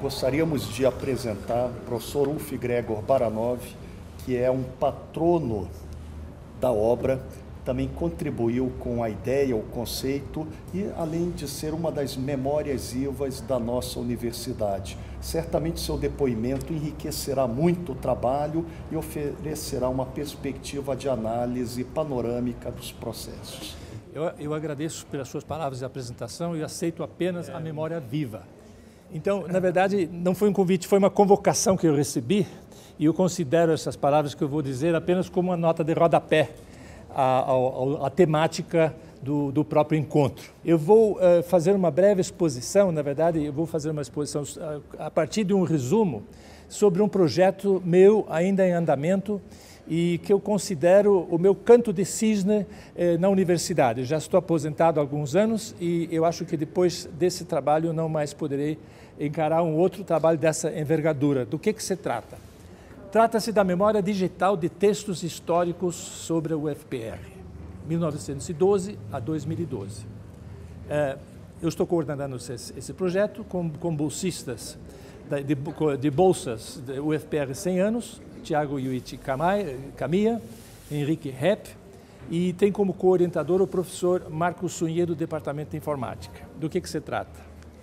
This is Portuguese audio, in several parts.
gostaríamos de apresentar o professor Ulf Gregor Baranov, que é um patrono da obra, também contribuiu com a ideia, o conceito e, além de ser uma das memórias vivas da nossa universidade. Certamente seu depoimento enriquecerá muito o trabalho e oferecerá uma perspectiva de análise panorâmica dos processos. Eu agradeço pelas suas palavras de apresentação e aceito apenas a memória viva. Então, na verdade, não foi um convite, foi uma convocação que eu recebi e eu considero essas palavras que eu vou dizer apenas como uma nota de rodapé à temática do próprio encontro. Eu vou fazer uma breve exposição, na verdade, eu vou fazer uma exposição a partir de um resumo sobre um projeto meu ainda em andamento e que eu considero o meu canto de cisne na universidade. Eu já estou aposentado há alguns anos e eu acho que depois desse trabalho não mais poderei encarar um outro trabalho dessa envergadura. Do que se trata? Trata-se da memória digital de textos históricos sobre a UFPR, 1912 a 2012. Eu estou coordenando esse projeto com bolsistas de bolsas da UFPR 100 anos, Tiago Yuichi Kamiya, Henrique Hepp, e tem como co-orientador o professor Marcos Sunhe, do Departamento de Informática. Do que se trata?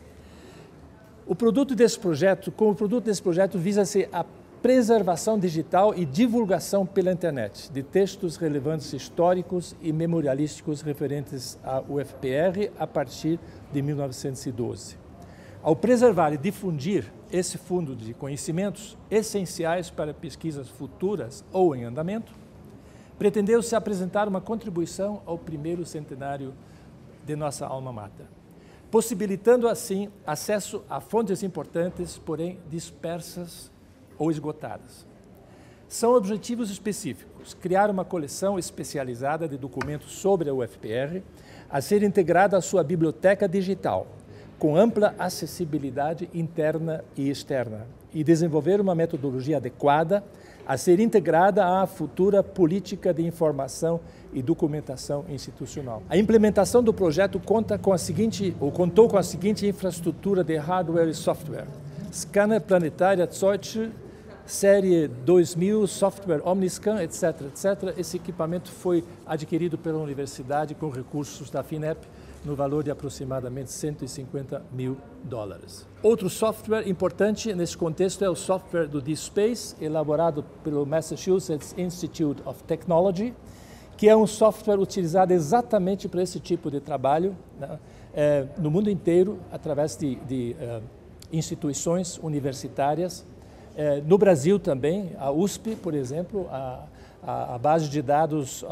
Como produto desse projeto visa-se a preservação digital e divulgação pela internet de textos relevantes históricos e memorialísticos referentes à UFPR a partir de 1912. Ao preservar e difundir esse fundo de conhecimentos essenciais para pesquisas futuras ou em andamento, pretendeu-se apresentar uma contribuição ao primeiro centenário de nossa alma mater, possibilitando assim acesso a fontes importantes, porém dispersas ou esgotadas. São objetivos específicos: criar uma coleção especializada de documentos sobre a UFPR, a ser integrada à sua biblioteca digital, com ampla acessibilidade interna e externa, e desenvolver uma metodologia adequada a ser integrada à futura política de informação e documentação institucional. A implementação do projeto contou com a seguinte infraestrutura de hardware e software: Scanner Planetária Zeutsche, Série 2000, software Omniscan, etc., etc. Esse equipamento foi adquirido pela universidade com recursos da FINEP no valor de aproximadamente $150 mil. Outro software importante nesse contexto é o software do DSpace, elaborado pelo Massachusetts Institute of Technology, que é um software utilizado exatamente para esse tipo de trabalho, né, no mundo inteiro, através de instituições universitárias. No Brasil também, a USP, por exemplo, a base de dados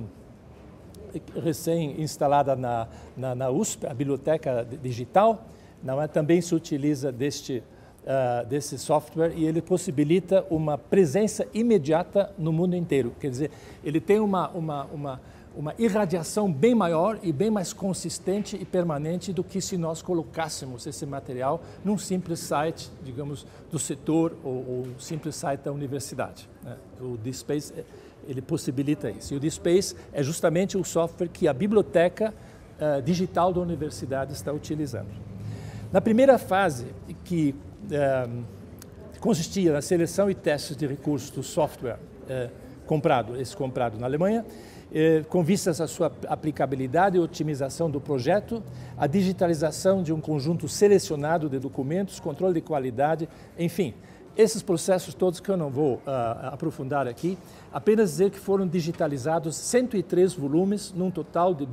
recém-instalada na USP, a biblioteca digital, também se utiliza desse software e ele possibilita uma presença imediata no mundo inteiro. Quer dizer, ele tem uma irradiação bem maior e bem mais consistente e permanente do que se nós colocássemos esse material num simples site, digamos, do setor ou simples site da universidade, né? O DSpace, ele possibilita isso. E o DSpace é justamente o software que a biblioteca digital da universidade está utilizando. Na primeira fase, que consistia na seleção e testes de recursos do software comprado na Alemanha, com vistas à sua aplicabilidade e otimização do projeto, a digitalização de um conjunto selecionado de documentos, controle de qualidade, enfim, esses processos todos que eu não vou aprofundar aqui, apenas dizer que foram digitalizados 103 volumes, num total de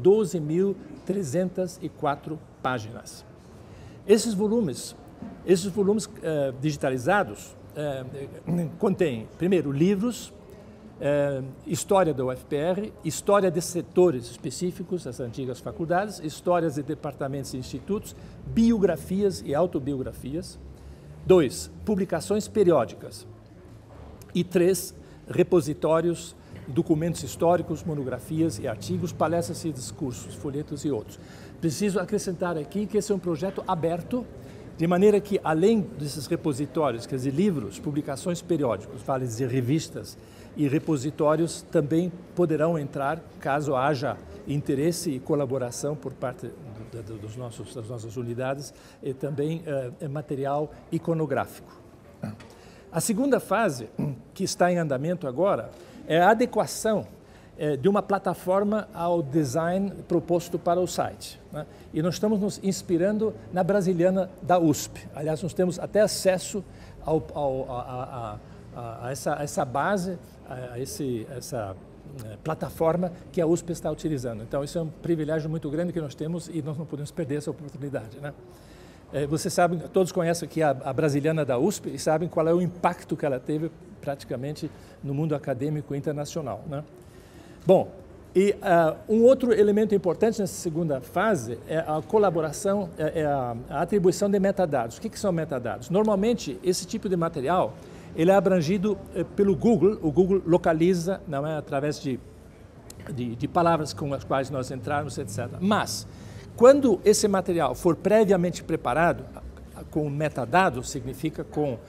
12.304 páginas. Esses volumes digitalizados contêm, primeiro, livros, história da UFPR, história de setores específicos, das antigas faculdades, histórias de departamentos e institutos, biografias e autobiografias. 2, publicações periódicas. E 3, repositórios, documentos históricos, monografias e artigos, palestras e discursos, folhetos e outros. Preciso acrescentar aqui que esse é um projeto aberto, de maneira que, além desses repositórios, quer dizer, livros, publicações periódicos, vale dizer revistas, e repositórios também poderão entrar, caso haja interesse e colaboração por parte das nossas unidades é também material iconográfico. A segunda fase, que está em andamento agora, é a adequação de uma plataforma ao design proposto para o site, né? E nós estamos nos inspirando na Brasiliana da USP. Aliás, nós temos até acesso a essa base, essa plataforma que a USP está utilizando. Então, isso é um privilégio muito grande que nós temos e nós não podemos perder essa oportunidade, né? Vocês sabem, todos conhecem aqui a Brasiliana da USP e sabem qual é o impacto que ela teve praticamente no mundo acadêmico internacional, né? Bom, e um outro elemento importante nessa segunda fase é a colaboração, a atribuição de metadados. O que são metadados? Normalmente, esse tipo de material ele é abrangido pelo Google. O Google localiza, não é, através de palavras com as quais nós entrarmos, etc. Mas, quando esse material for previamente preparado, com metadados, significa com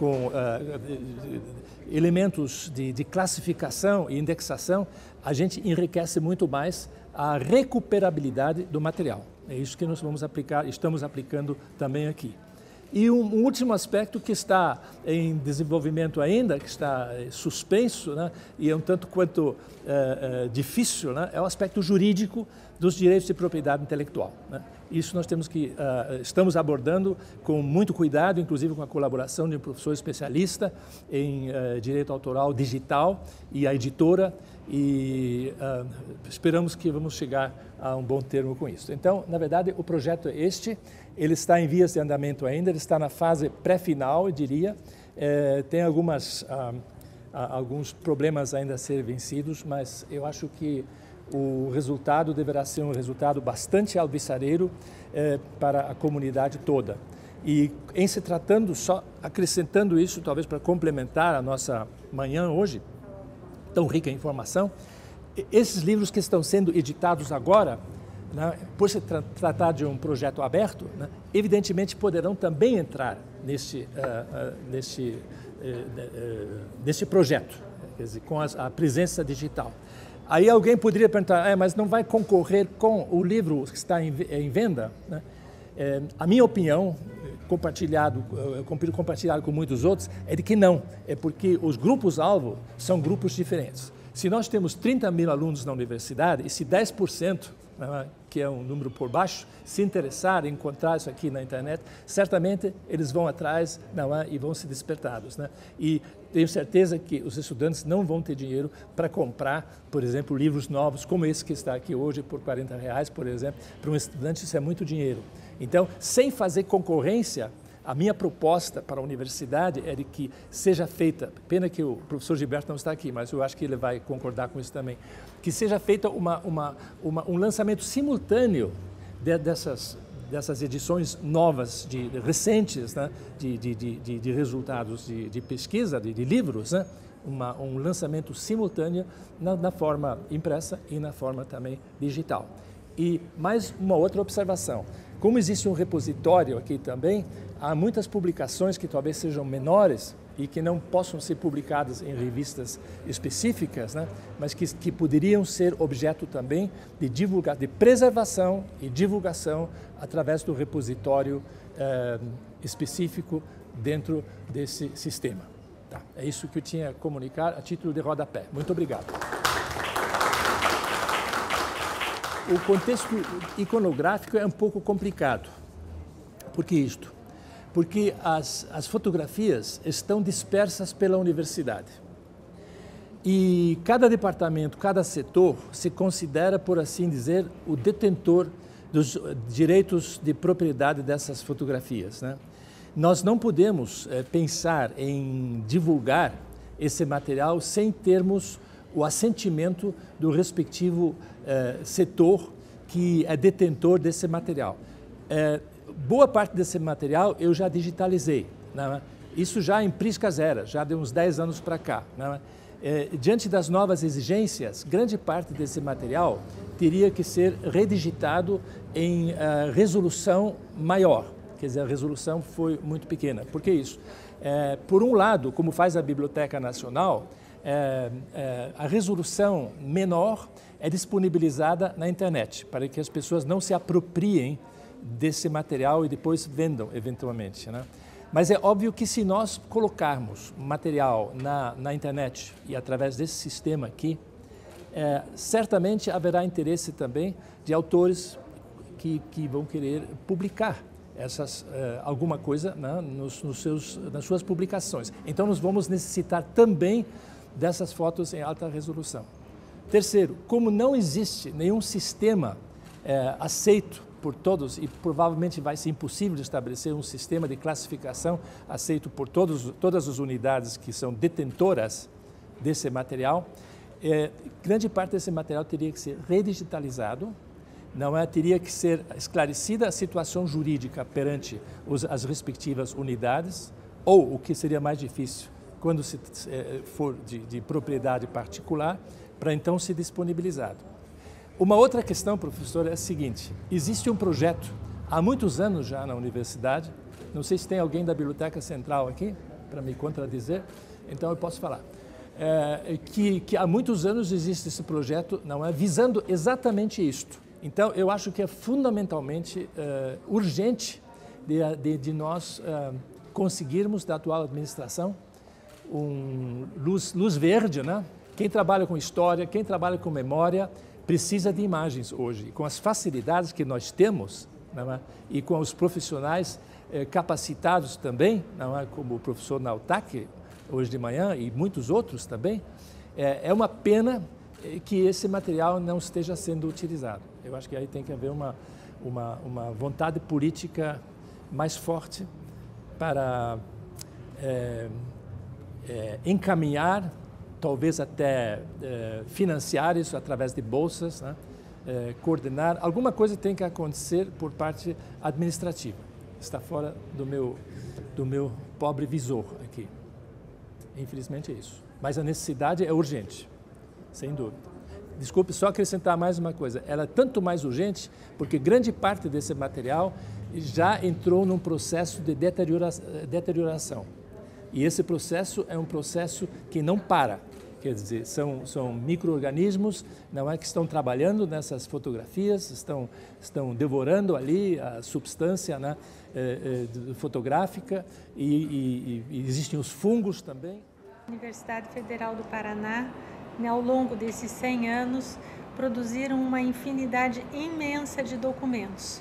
elementos de classificação e indexação, a gente enriquece muito mais a recuperabilidade do material. É isso que nós estamos aplicando também aqui. E um último aspecto que está em desenvolvimento ainda, que está suspenso, né, e é um tanto quanto difícil, né, é o aspecto jurídico dos direitos de propriedade intelectual, né? Isso nós estamos abordando com muito cuidado, inclusive com a colaboração de um professor especialista em direito autoral digital e a editora, e esperamos que vamos chegar a um bom termo com isso. Então, na verdade, o projeto é este, ele está em vias de andamento ainda, ele está na fase pré-final, eu diria, tem alguns problemas ainda a serem vencidos, mas eu acho que o resultado deverá ser um resultado bastante alvissareiro para a comunidade toda. E em se tratando, só acrescentando isso, talvez para complementar a nossa manhã hoje, tão rica em informação, esses livros que estão sendo editados agora, né, por se tratar de um projeto aberto, né, evidentemente poderão também entrar nesse projeto, quer dizer, com a presença digital. Aí alguém poderia perguntar, mas não vai concorrer com o livro que está em venda, né? A minha opinião, compartilhado com muitos outros, é de que não. É porque os grupos-alvo são grupos diferentes. Se nós temos 30 mil alunos na universidade, e se 10%, né, que é um número por baixo, se interessar em encontrar isso aqui na internet, certamente eles vão atrás, não é, e vão ser despertados, né? E tenho certeza que os estudantes não vão ter dinheiro para comprar, por exemplo, livros novos, como esse que está aqui hoje, por R$40, por exemplo. Para um estudante isso é muito dinheiro. Então, sem fazer concorrência, a minha proposta para a universidade é de que seja feita, pena que o professor Gilberto não está aqui, mas eu acho que ele vai concordar com isso também, que seja feita um lançamento simultâneo dessas edições novas, recentes, né, de resultados de pesquisa, de livros, né, um lançamento simultâneo na forma impressa e na forma também digital. E mais uma outra observação, como existe um repositório aqui também, há muitas publicações que talvez sejam menores e que não possam ser publicadas em revistas específicas, né, mas que poderiam ser objeto também de preservação e divulgação através do repositório específico dentro desse sistema. Tá. É isso que eu tinha a comunicar a título de rodapé. Muito obrigado. O contexto iconográfico é um pouco complicado. Por que isto? Porque as fotografias estão dispersas pela universidade. E cada departamento, cada setor se considera, por assim dizer, o detentor dos direitos de propriedade dessas fotografias, né? Nós não podemos pensar em divulgar esse material sem termos o assentimento do respectivo setor que é detentor desse material. Boa parte desse material eu já digitalizei, né? Isso já em prisca zero, já de uns 10 anos para cá, né? Diante das novas exigências, grande parte desse material teria que ser redigitado em resolução maior, quer dizer, a resolução foi muito pequena. Por que isso? Por um lado, como faz a Biblioteca Nacional, a resolução menor é disponibilizada na internet, para que as pessoas não se apropriem desse material e depois vendam, eventualmente, né? Mas é óbvio que se nós colocarmos material na internet e através desse sistema aqui, certamente haverá interesse também de autores que vão querer publicar alguma coisa, né, nas suas publicações. Então, nós vamos necessitar também dessas fotos em alta resolução. Terceiro, como não existe nenhum sistema aceito por todos, e provavelmente vai ser impossível de estabelecer um sistema de classificação aceito por todas as unidades que são detentoras desse material, grande parte desse material teria que ser redigitalizado, teria que ser esclarecida a situação jurídica perante as respectivas unidades, ou, o que seria mais difícil, quando se for de propriedade particular, para então ser disponibilizado. Uma outra questão, professor, é a seguinte: existe um projeto, há muitos anos já na universidade, não sei se tem alguém da Biblioteca Central aqui, para me contradizer, então eu posso falar, que há muitos anos existe esse projeto, visando exatamente isto. Então, eu acho que é fundamentalmente urgente de nós conseguirmos, da atual administração, luz verde, né? Quem trabalha com história, quem trabalha com memória, precisa de imagens hoje. Com as facilidades que nós temos, e com os profissionais capacitados também, como o professor Nautaki, hoje de manhã, e muitos outros também, é uma pena que esse material não esteja sendo utilizado. Eu acho que aí tem que haver uma vontade política mais forte para encaminhar, talvez até financiar isso através de bolsas, né? Coordenar. Alguma coisa tem que acontecer por parte administrativa. Está fora do meu pobre visor aqui. Infelizmente é isso. Mas a necessidade é urgente, sem dúvida. Desculpe, só acrescentar mais uma coisa. Ela é tanto mais urgente porque grande parte desse material já entrou num processo de deterioração. E esse processo é um processo que não para. Quer dizer, são micro-organismos, que estão trabalhando nessas fotografias, estão devorando ali a substância, né, fotográfica, e existem os fungos também. A Universidade Federal do Paraná, ao longo desses 100 anos, produziram uma infinidade imensa de documentos.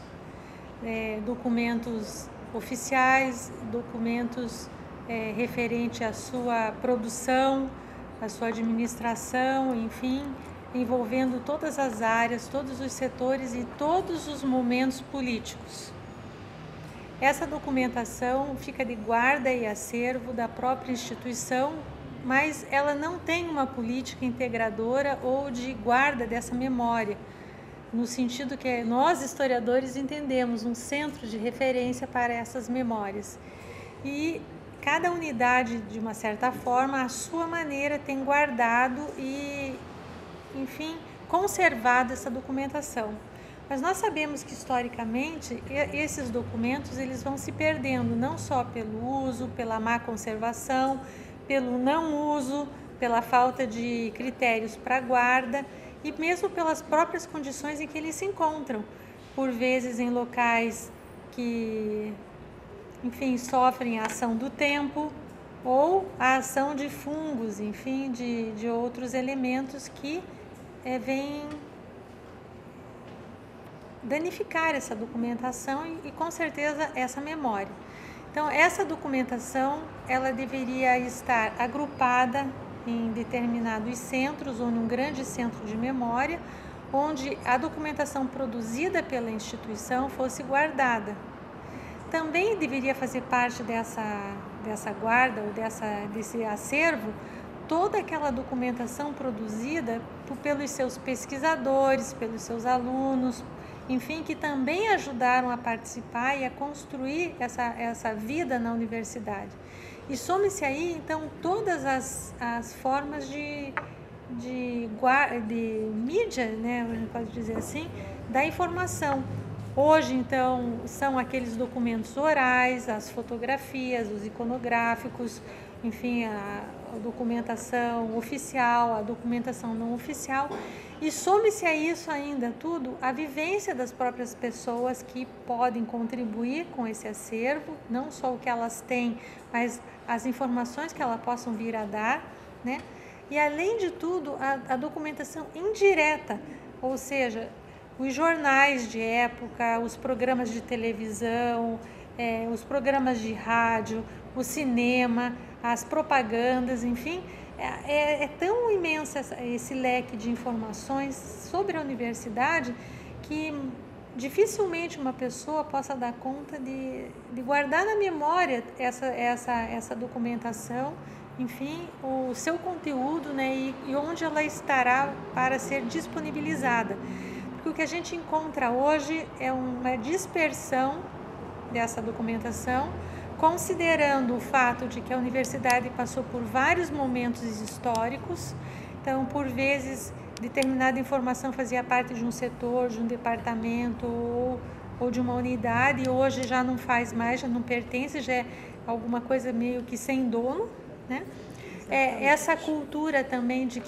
Documentos oficiais, documentos referentes à sua produção, à sua administração, enfim, envolvendo todas as áreas, todos os setores e todos os momentos políticos. Essa documentação fica de guarda e acervo da própria instituição, mas ela não tem uma política integradora ou de guarda dessa memória, no sentido que nós, historiadores, entendemos um centro de referência para essas memórias. E cada unidade, de uma certa forma, à sua maneira, tem guardado e, enfim, conservado essa documentação. Mas nós sabemos que, historicamente, esses documentos eles vão se perdendo, não só pelo uso, pela má conservação, pelo não uso, pela falta de critérios para guarda e mesmo pelas próprias condições em que eles se encontram, por vezes em locais que, enfim, sofrem a ação do tempo ou a ação de fungos, enfim, de outros elementos que vêm danificar essa documentação e com certeza essa memória. Então, essa documentação, ela deveria estar agrupada em determinados centros ou num grande centro de memória, onde a documentação produzida pela instituição fosse guardada. Também deveria fazer parte dessa guarda ou desse acervo toda aquela documentação produzida pelos seus pesquisadores, pelos seus alunos, enfim, que também ajudaram a participar e a construir essa vida na universidade. E some-se aí, então, todas as formas de mídia, né, a gente pode dizer assim, da informação. Hoje, então, são aqueles documentos orais, as fotografias, os iconográficos, enfim, documentação oficial, a documentação não oficial, e some-se a isso ainda tudo a vivência das próprias pessoas que podem contribuir com esse acervo, não só o que elas têm, mas as informações que elas possam vir a dar, né? E além de tudo, a documentação indireta, ou seja, os jornais de época, os programas de televisão, os programas de rádio, o cinema, as propagandas, enfim, é tão imenso esse leque de informações sobre a universidade que dificilmente uma pessoa possa dar conta de guardar na memória essa documentação, enfim, o seu conteúdo, né, e onde ela estará para ser disponibilizada. Porque o que a gente encontra hoje é uma dispersão dessa documentação, considerando o fato de que a universidade passou por vários momentos históricos. Então, por vezes, determinada informação fazia parte de um setor, de um departamento ou de uma unidade, e hoje já não faz mais, já não pertence, já é alguma coisa meio que sem dono, né? Essa cultura também de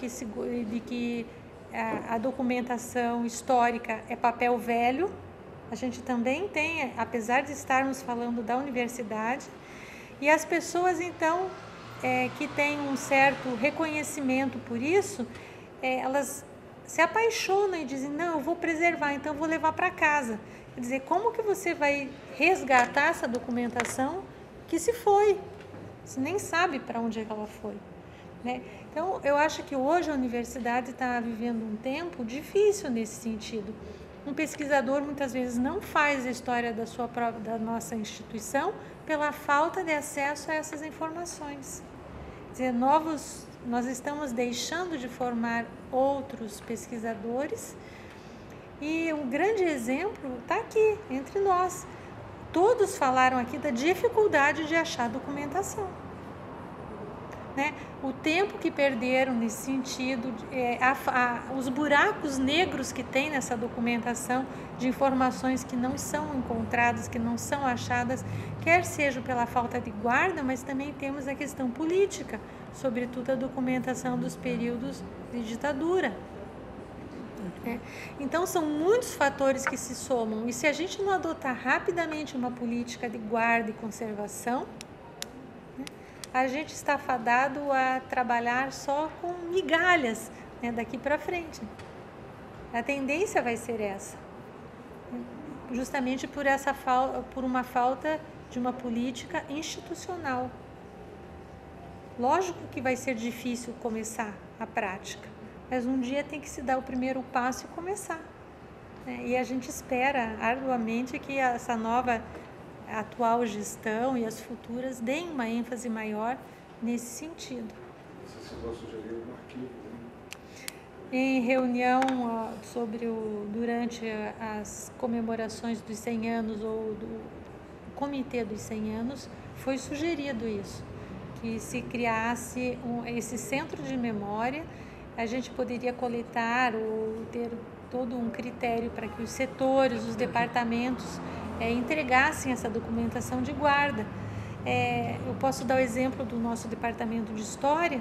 que a documentação histórica é papel velho, a gente também tem, apesar de estarmos falando da universidade, e as pessoas, então, que têm um certo reconhecimento por isso, elas se apaixonam e dizem, não, eu vou preservar, então eu vou levar para casa. Quer dizer, como que você vai resgatar essa documentação que se foi? Você nem sabe para onde é que ela foi, né? Então, eu acho que hoje a universidade está vivendo um tempo difícil nesse sentido. Um pesquisador muitas vezes não faz a história da nossa instituição pela falta de acesso a essas informações. Quer dizer, nós estamos deixando de formar outros pesquisadores e um grande exemplo está aqui, entre nós. Todos falaram aqui da dificuldade de achar documentação, né? O tempo que perderam nesse sentido, os buracos negros que tem nessa documentação de informações que não são encontradas, que não são achadas, quer seja pela falta de guarda, mas também temos a questão política, sobretudo a documentação dos períodos de ditadura. Então, são muitos fatores que se somam, e se a gente não adotar rapidamente uma política de guarda e conservação, a gente está fadado a trabalhar só com migalhas, né, daqui para frente. A tendência vai ser essa, justamente por uma falta de uma política institucional. Lógico que vai ser difícil começar a prática, mas um dia tem que se dar o primeiro passo e começar, né? E a gente espera arduamente que essa nova atual gestão e as futuras deem uma ênfase maior nesse sentido. Você vai sugerir um arquivo, né? Em reunião durante as comemorações dos 100 anos ou do Comitê dos 100 anos, foi sugerido isso, que se criasse esse centro de memória. A gente poderia coletar ou ter todo um critério para que os setores, os departamentos entregassem essa documentação de guarda. Eu posso dar o exemplo do nosso departamento de História.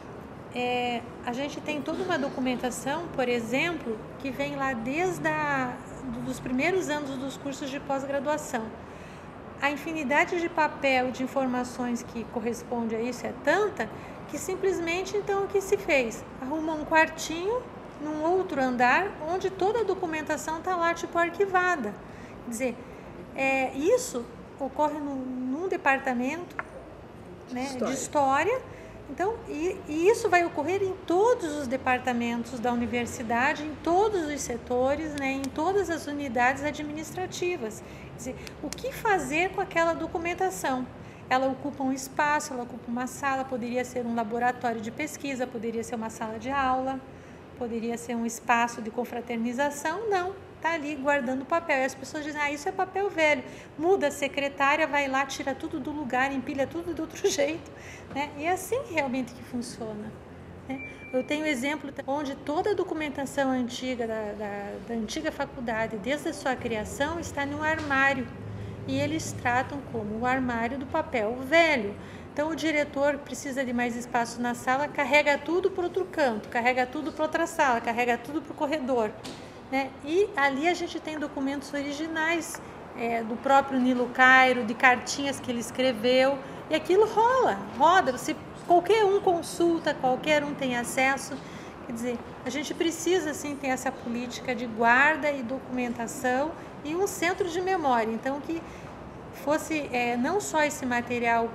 A gente tem toda uma documentação, por exemplo, que vem lá desde dos primeiros anos dos cursos de pós-graduação. A infinidade de papel, de informações que corresponde a isso é tanta que simplesmente, então, o que se fez? Arrumou um quartinho num outro andar onde toda a documentação está lá, tipo, arquivada. Quer dizer, isso ocorre num departamento, né, de História. Então, e isso vai ocorrer em todos os departamentos da universidade, em todos os setores, né, em todas as unidades administrativas. Quer dizer, o que fazer com aquela documentação? Ela ocupa um espaço, ela ocupa uma sala, poderia ser um laboratório de pesquisa, poderia ser uma sala de aula, poderia ser um espaço de confraternização. Não, está ali guardando papel. E as pessoas dizem, isso é papel velho. Muda a secretária, vai lá, tira tudo do lugar, empilha tudo de outro jeito, né? E é assim realmente que funciona, né? Eu tenho exemplo onde toda a documentação antiga da antiga faculdade, desde a sua criação, está num armário. E eles tratam como o armário do papel velho. Então o diretor precisa de mais espaço na sala, carrega tudo para outro canto, carrega tudo para outra sala, carrega tudo para o corredor, né? E ali a gente tem documentos originais do próprio Nilo Cairo, de cartinhas que ele escreveu, e aquilo roda, qualquer um consulta, qualquer um tem acesso. Quer dizer, a gente precisa sim ter essa política de guarda e documentação e um centro de memória, então que fosse não só esse material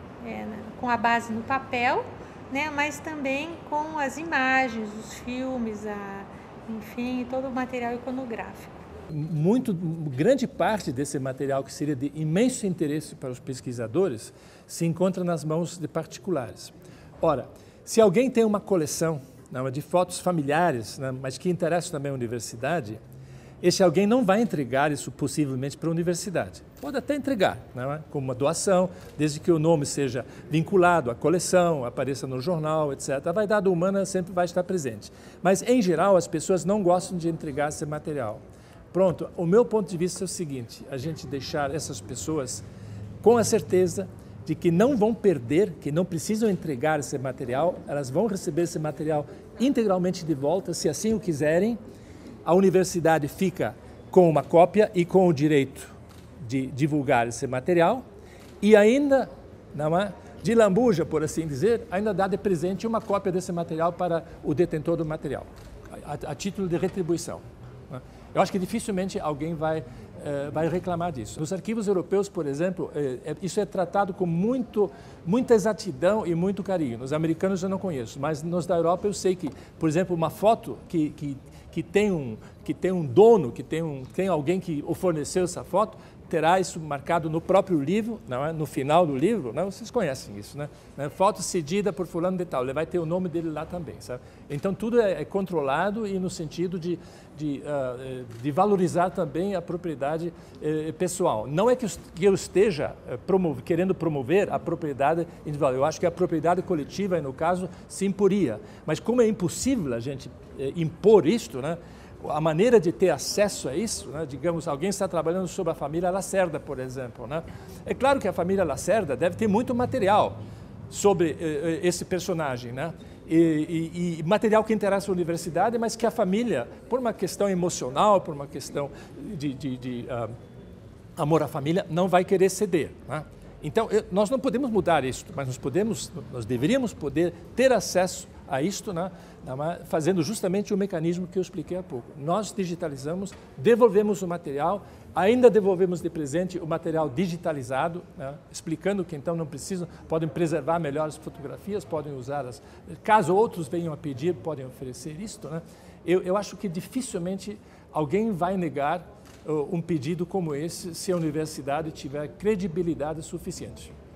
com a base no papel, né, mas também com as imagens, os filmes, enfim, todo o material iconográfico. Grande parte desse material, que seria de imenso interesse para os pesquisadores, se encontra nas mãos de particulares. Ora, se alguém tem uma coleção de fotos familiares, mas que interessa também a universidade, esse alguém não vai entregar isso possivelmente para a universidade. Pode até entregar, como uma doação, desde que o nome seja vinculado à coleção, apareça no jornal, etc. A vaidade humana sempre vai estar presente. Mas, em geral, as pessoas não gostam de entregar esse material. Pronto, o meu ponto de vista é o seguinte: a gente deixar essas pessoas com a certeza de que não vão perder, que não precisam entregar esse material, elas vão receber esse material integralmente de volta, se assim o quiserem. A universidade fica com uma cópia e com o direito de divulgar esse material e ainda, de lambuja, por assim dizer, ainda dá de presente uma cópia desse material para o detentor do material, a título de retribuição. Eu acho que dificilmente alguém vai reclamar disso. Nos arquivos europeus, por exemplo, isso é tratado com muita exatidão e muito carinho. Nos americanos eu não conheço, mas nos da Europa eu sei que, por exemplo, uma foto que tem um dono, que tem alguém que o forneceu essa foto, terá isso marcado no próprio livro, no final do livro, vocês conhecem isso, Foto cedida por fulano de tal, ele vai ter o nome dele lá também, sabe? Então tudo é controlado e no sentido de valorizar também a propriedade pessoal. Não é que eu esteja querendo promover a propriedade individual, eu acho que a propriedade coletiva, no caso, se imporia, mas como é impossível a gente impor isto, a maneira de ter acesso a isso, digamos, alguém está trabalhando sobre a família Lacerda, por exemplo. É claro que a família Lacerda deve ter muito material sobre esse personagem, e material que interessa a universidade, mas que a família, por uma questão emocional, por uma questão de amor à família, não vai querer ceder. Então, nós não podemos mudar isso, mas nós deveríamos poder ter acesso a isto, fazendo justamente o mecanismo que eu expliquei há pouco. Nós digitalizamos, devolvemos o material, ainda devolvemos de presente o material digitalizado, explicando que então não precisam, podem preservar melhor as fotografias, podem usar caso outros venham a pedir, podem oferecer isto. Eu acho que dificilmente alguém vai negar um pedido como esse se a universidade tiver credibilidade suficiente.